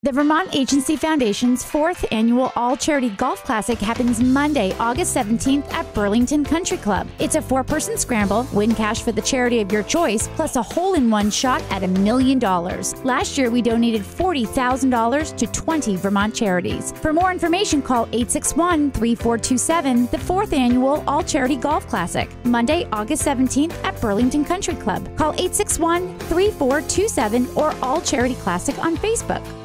The Vermont Agency Foundation's 4th annual All-Charity Golf Classic happens Monday, August 17th at Burlington Country Club. It's a 4-person scramble, win cash for the charity of your choice, plus a hole-in-one shot at $1 million. Last year, we donated $40,000 to 20 Vermont charities. For more information, call 861-3427, the 4th annual All-Charity Golf Classic, Monday, August 17th at Burlington Country Club. Call 861-3427 or All Charity Classic on Facebook.